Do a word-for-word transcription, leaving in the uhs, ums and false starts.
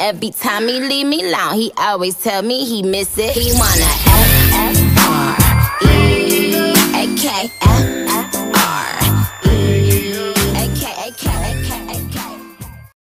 Every time he leave me alone, he always tell me he miss it. He wanna F F R.